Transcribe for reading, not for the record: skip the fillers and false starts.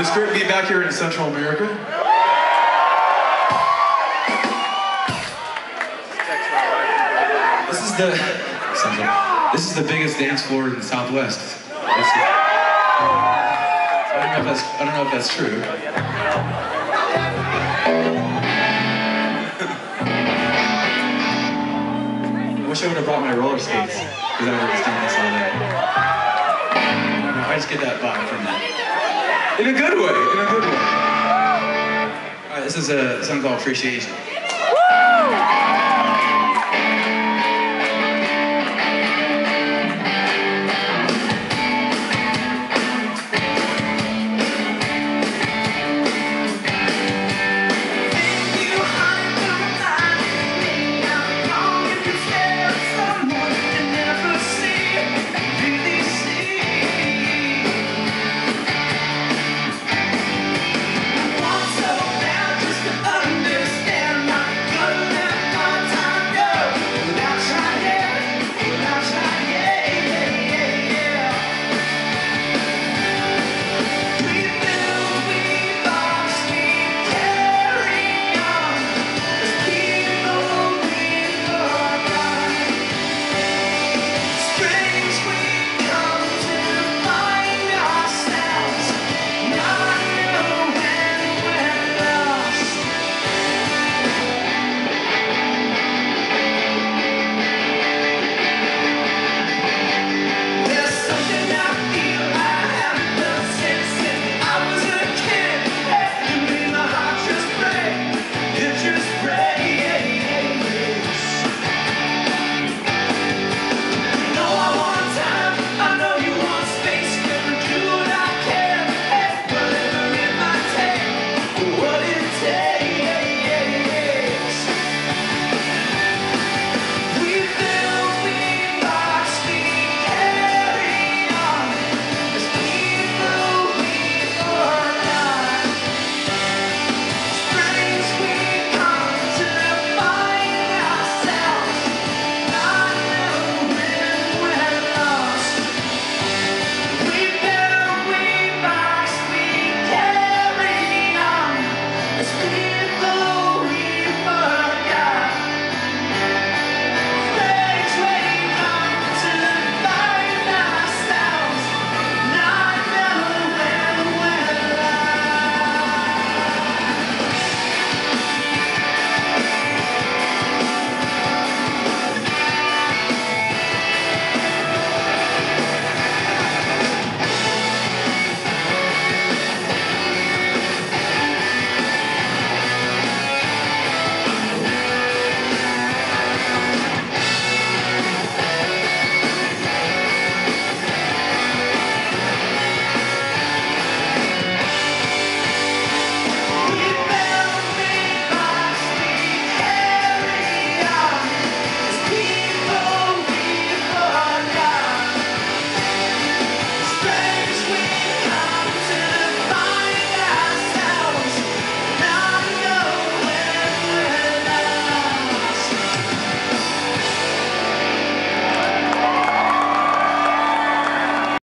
It's great to be back here in Central America. This is the biggest dance floor in the Southwest. I don't know if that's true. I wish I would have brought my roller skates, because I would have done this all day. I just get that vibe from that. In a good way, in a good way. All right, this is a song called Appreciation.